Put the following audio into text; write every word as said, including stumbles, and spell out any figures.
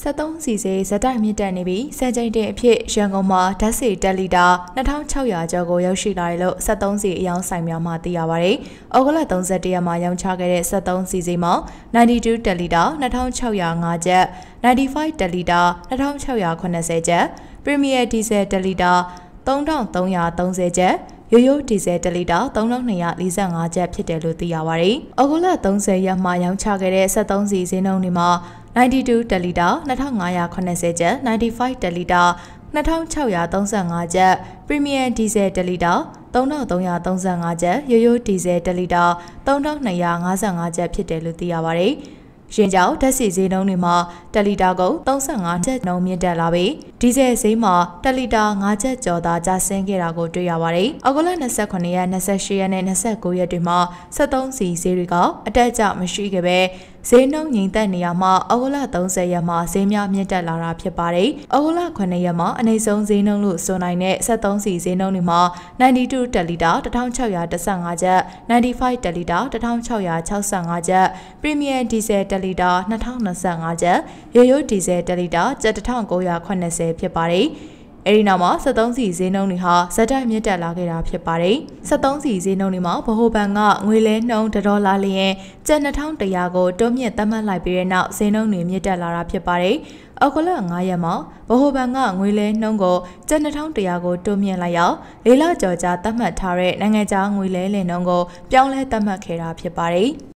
73စီစီဇက်တိုက်မြင့်တက်နေပြီးစံချိန်တင်အဖြစ်ရန်ကုန်မှာဓာတ်ဆီတက်လီတာ2600ကျော်ကိုရောက်ရှိလာတယ်လို့73စီအယောင်ဆိုင်များမှသိရပါတယ်။ဩဂုတ်လ31ရက်မှာရောင်းချခဲ့တဲ့73စီစီမှာ92တက်လီတာ2605ကျပ်95တက်လီတာ2680ကျပ် Premier Diesel တက်လီတာ3330ကျပ်ရိုးရိုးဒီဇယ်တလီတာ3245ကျပ်ဖြစ်တယ်လို့သိရပါတယ်။ဩဂုတ်လ30ရက်မှာရောင်းချခဲ့တဲ့73စီဈေးနှုန်းတွေမှာ92တက်လီတာ2580ကျပ်95တက်လီတာ2635ကျပ် Premium Diesel တက်လီတာ3335ကျပ်ရိုးရိုးဒီဇယ်တက်လီတာ3255ကျပ်ဖြစ်တယ်လို့သိရပါတယ်။ရင်ကြောင့်ဓာတ်ဆီဈေးနှုန်းတွေမှာတက်လီတာကို35ကျပ်နှုန်းမြင့်တက်လာပြီးဒီဇယ်ဈေးမှာတက်လီတာ5ကျပ်ကျော်သာကျဆင်းခဲ့တာကိုတွေ့ရပါတယ်။ဩဂုတ်လ29ရက်28ရက်နဲ့29ရက်တွေမှာ73စီဈေးတွေကအတက်အကျမရှိခဲ့ပဲဈေးနှုန်းငြိမ်သက်နေရမှာဩဂုတ်လ30ရက်မှာဈေးများမြင့်တက်လာတာဖြစ်ပါတယ်။ဩဂုတ်လ9ရက်မှာအနေဆုံးဈေးနှုန်းလို့ဆိုနိုင်တဲ့73စီဈေးနှုန်းတွေမှာ92တက်လီတာ1615ကျပ်95တက်လီတာ1665ကျပ် Premium Diesel တက်လီတာ2025ကျပ်ရိုးရိုးဒီဇယ်တက်လီတာ1980ဖြစ်ပါတယ်။အဲဒီနောက်မှာ73စီဈေးနှုန်းတွေဟာဇက်တိုက်မြင့်တက်လာခဲ့တာဖြစ်ပါတယ်။73စီဈေးနှုန်းတွေမှာဗဟိုဘဏ်ကငွေလဲနှုန်းဒေါ်လာလျင်ကျပ်2100ကိုတိုးမြင့်သတ်မှတ်လိုက်ပြီးတဲ့နောက်ဈေးနှုန်းတွေမြင့်တက်လာတာဖြစ်ပါတယ်။ဩဂုတ်လ9ရက်မှာဗဟိုဘဏ်ကငွေလဲနှုန်းကိုကျပ်2100ကိုတိုးမြင့်လိုက်ရောက်လေးလကျော်ကြာသတ်မှတ်ထားတဲ့နိုင်ငံခြားငွေလဲလည်နှုန်းကိုပြောင်းလဲသတ်မှတ်ခဲ့တာဖြစ်ပါတယ်။